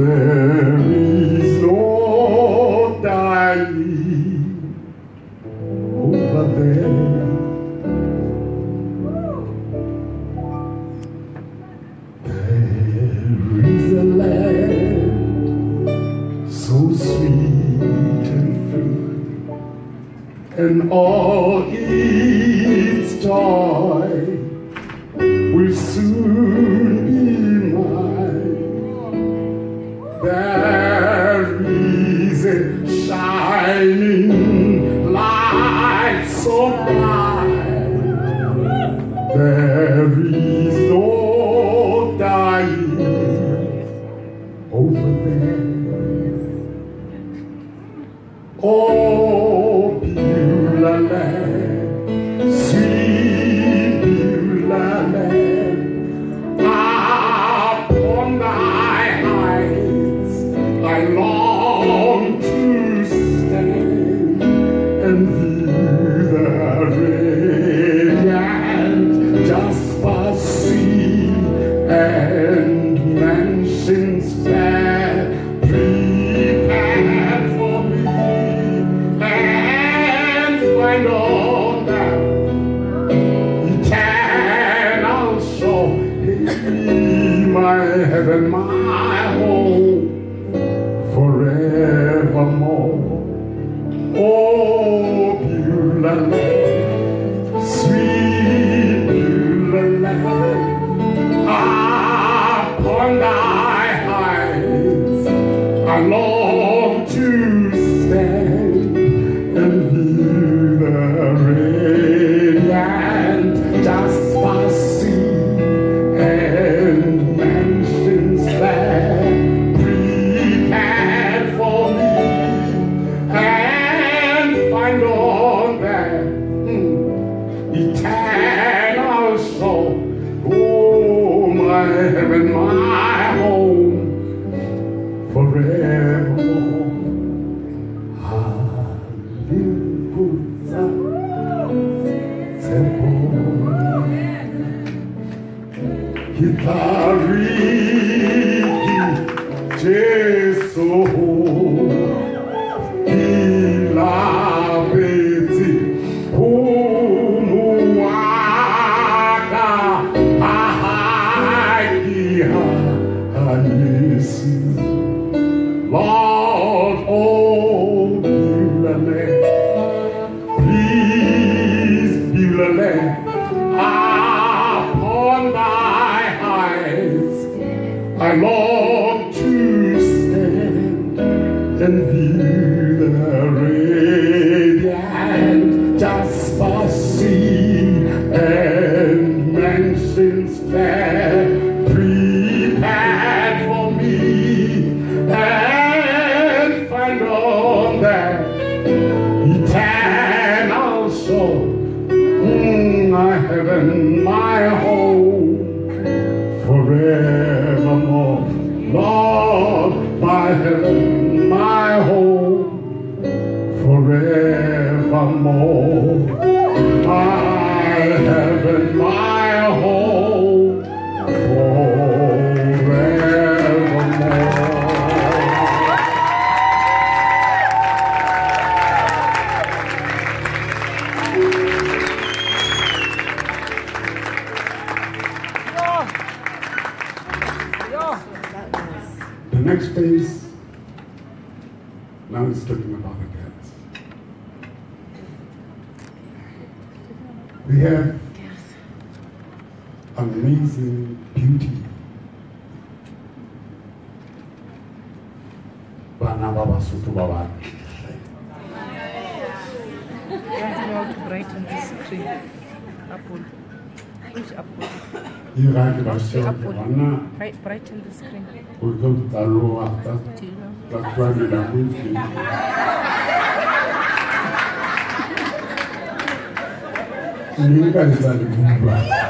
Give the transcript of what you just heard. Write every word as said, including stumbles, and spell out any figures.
There is no dying over there. There is a land so sweet and free, and all its joy will soon be mine. There is a shining light so bright. There is no dying over there. Oh, Beulah land, sweet Beulah land, upon thy heights I long to stand and view the radiant Jasper sea and mansions fair prepared for me, and find on that eternal shore, my heaven, my home, forevermore. Oh, Beulah land, sweet Beulah land, upon thy heights I long to stand and view the radiant Jasper sea and mansions fair prepared for me, and find on that hmm, eternal shore, oh, my heaven, my home, forevermore. Hallelujah, Hitariki Jesu Ilabeti Umuaka Ahakiha Yesu. Lord, oh, Beulah land, please, Beulah land, upon thy heights I long to stand and view the radiant Jasper sea and mansions fair prepared for me, and find on that eternal shore, mm, my heaven, my home, forevermore. Lord, my heaven, my home, forevermore. My heaven, my home, forevermore. The next phase, now it's talking about the dance. We have amazing beauty. Bana Baba Sutu Baba. Brighten the screen. Apple. Which apple? You write about Apple. Brighten the screen. We go to the low after. That's why we are moving. You guys are the good one.